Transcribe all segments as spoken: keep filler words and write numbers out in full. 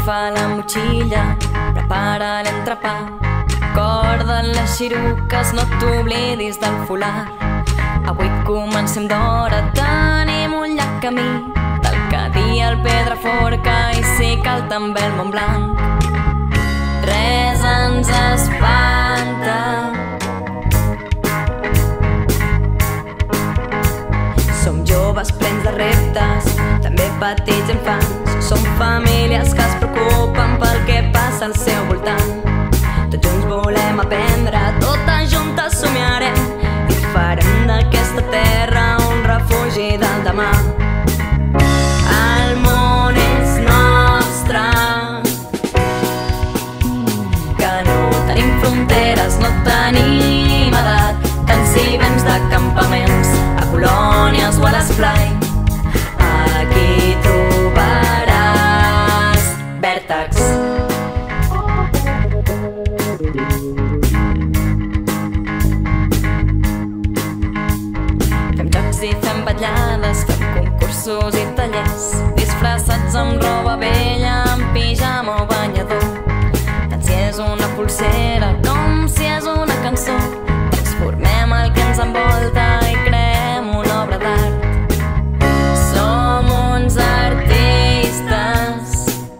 agafa la motxilla, prepara l'entrepà, corden les xiruques, no t'oblidis del folar. Avui comencem d'hora, tenim un llarg camí, del Cadí al Pedraforca i si cal també el Montblanc. Res ens espanta, som joves plens de reptes, també petits infants, som famílies que es preocupen pel que passa al seu voltant. Tots junts volem aprendre, totes juntes somiarem i farem d'aquesta terra un refugi del demà. El món és nostre, que no tenim fronteres, no tenim edat, tant si vens de campaments, a colònies o a l'esplai. Aquí trobaràs Vèrtex. Fem jocs i fem vetllades, fem concursos i tallers, disfressats amb roba vella, amb pijama o banyador. Tant si és una pulsera com si és una cançó, transformem el que ens envolta i creem una obra d'art. Som uns artistes.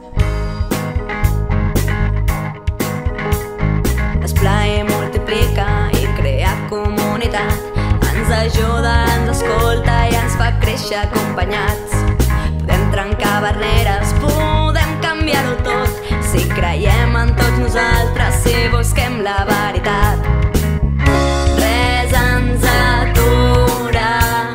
Esplai, multiplica i crea comunitat. Ens ajuda, ens escolta i ens fa créixer acompanyats. Podem trencar barreres, podem canviar-ho tot, si creiem en tots nosaltres, si busquem la veritat. Res ens atura,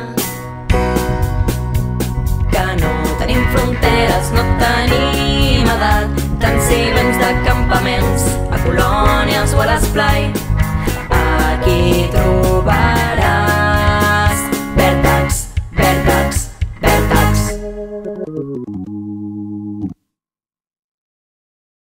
que no tenim fronteres, no tenim edat, tant si vens de campaments, a colònies o a l'esplai.